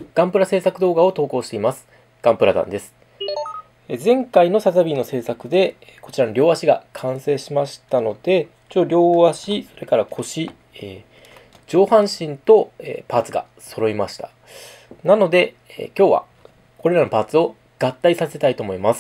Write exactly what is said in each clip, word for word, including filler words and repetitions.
ガンプラ制作動画を投稿しています。ガンプラ団です。前回のサザビーの制作で、こちらの両足が完成しましたので、ちょ両足、それから腰、えー、上半身と、えー、パーツが揃いました。なので、えー、今日はこれらのパーツを合体させたいと思います。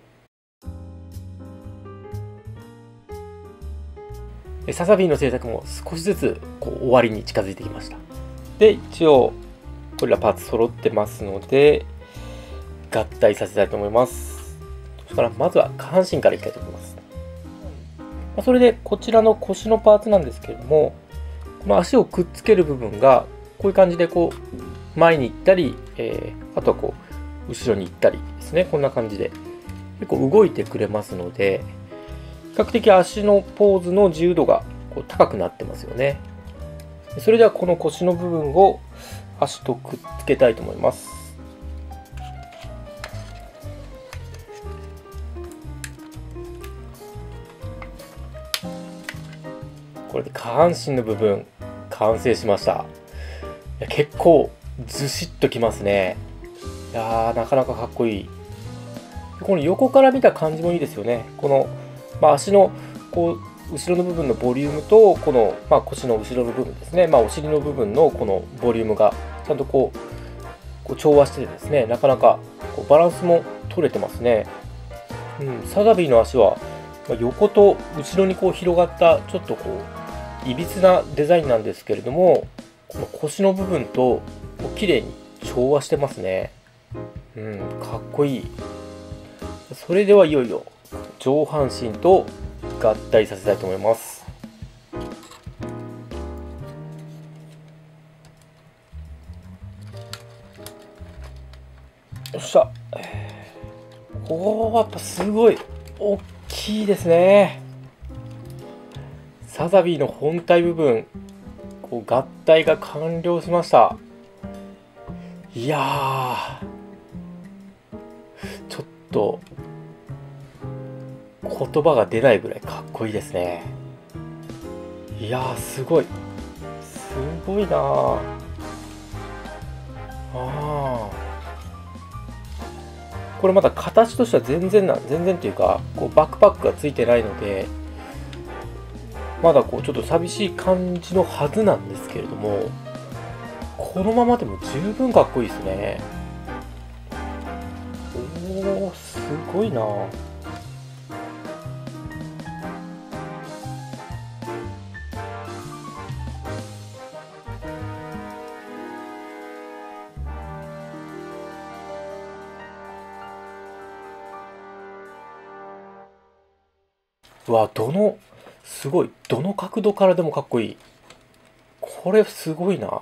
サザビーの制作も少しずつこう終わりに近づいてきました。で、一応、これらパーツ揃ってますので、合体させたいと思います。それから、まずは下半身からいきたいと思います。それで、こちらの腰のパーツなんですけれども、この足をくっつける部分が、こういう感じで、こう、前に行ったり、えー、あとはこう、後ろに行ったりですね。こんな感じで、結構動いてくれますので、比較的足のポーズの自由度がこう高くなってますよね。それではこの腰の部分を足とくっつけたいと思います。これで下半身の部分完成しました。いや結構ずしっときますね。いやーなかなかかっこいい。この横から見た感じもいいですよね。この、まあ、足のこう後ろの部分のボリュームとこの、まあ、腰の後ろの部分ですね、まあ、お尻の部分のこのボリュームがちゃんとこう、こう調和しててですね、なかなかこうバランスも取れてますね。うん、サザビーの足は横と後ろにこう広がったちょっとこういびつなデザインなんですけれども、この腰の部分と綺麗に調和してますね。うん、かっこいい。それではいよいよ上半身と合体させたいと思います。よっしゃ。おお、やっぱすごい大きいですね。サザビーの本体部分、こう合体が完了しました。いやー、ちょっと言葉が出ないぐらいかっこいいですね。いやーすごいすごいなー。あーこれまだ形としては全然な全然というかこうバックパックがついてないのでまだこうちょっと寂しい感じのはずなんですけれども、このままでも十分かっこいいですね。おーすごいなー。うわ、どの、すごい。どの角度からでもかっこいい。これすごいな。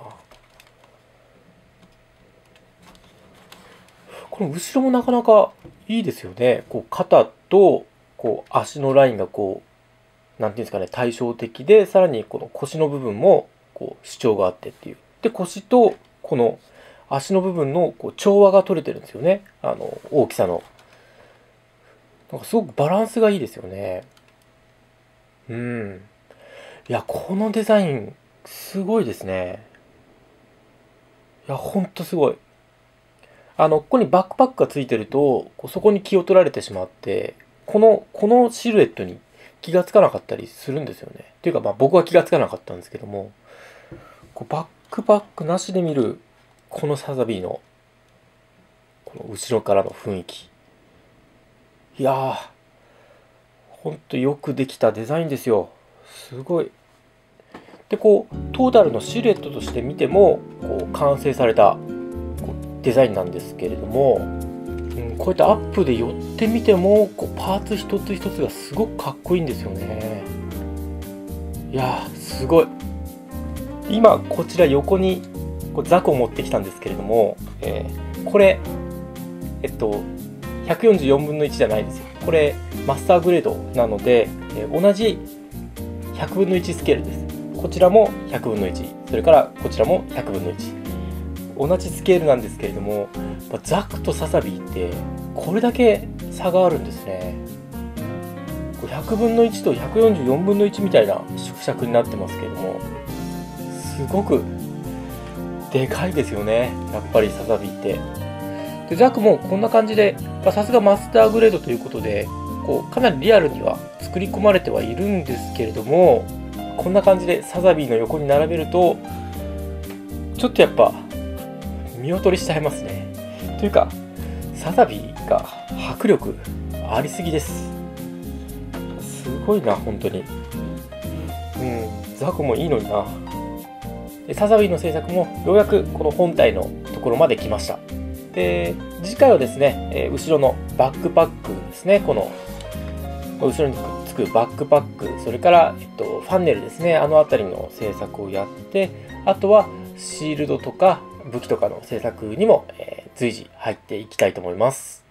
この後ろもなかなかいいですよね。こう肩とこう足のラインがこう、なんていうんですかね、対照的で、さらにこの腰の部分もこう主張があってっていう。で、腰とこの足の部分のこう調和が取れてるんですよね。あの、大きさの。なんかすごくバランスがいいですよね。うん。いや、このデザイン、すごいですね。いや、ほんとすごい。あの、ここにバックパックがついてると、こうそこに気を取られてしまって、この、このシルエットに気がつかなかったりするんですよね。っていうか、まあ僕は気がつかなかったんですけども、こうバックパックなしで見る、このサザビーの、この後ろからの雰囲気。いやー、ほんとよくできたデザインですよ。すごい。でこうトータルのシルエットとして見てもこう完成されたこうデザインなんですけれども、うん、こうやってアップで寄ってみてもこうパーツ一つ一つがすごくかっこいいんですよね。いやーすごい。今こちら横にこうザクを持ってきたんですけれども、えー、これえっとひゃくよんじゅうよんぶんのいちじゃないですよ。これマスターグレードなので、えー、同じひゃくぶんのいちスケールです。こちらもひゃくぶんのいち、それからこちらもひゃくぶんのいち。同じスケールなんですけれども、ザクとサザビーってこれだけ差があるんですね。ひゃくぶんのいちとひゃくよんじゅうよんぶんのいちみたいな縮尺になってますけれども、すごくでかいですよね、やっぱりサザビーって。でザクもこんな感じで、さすがマスターグレードということで、こうかなりリアルには作り込まれてはいるんですけれども、こんな感じでサザビーの横に並べるとちょっとやっぱ見劣りしちゃいますね。というかサザビーが迫力ありすぎです。すごいな本当に。うん、ザクもいいのにな。でサザビーの制作もようやくこの本体のところまで来ました。で次回はですね、えー後ろのバックパックですね、この後ろにつくバックパック、それから、えっと、ファンネルですね、あの辺りの制作をやって、あとはシールドとか武器とかの制作にも、えー随時入っていきたいと思います。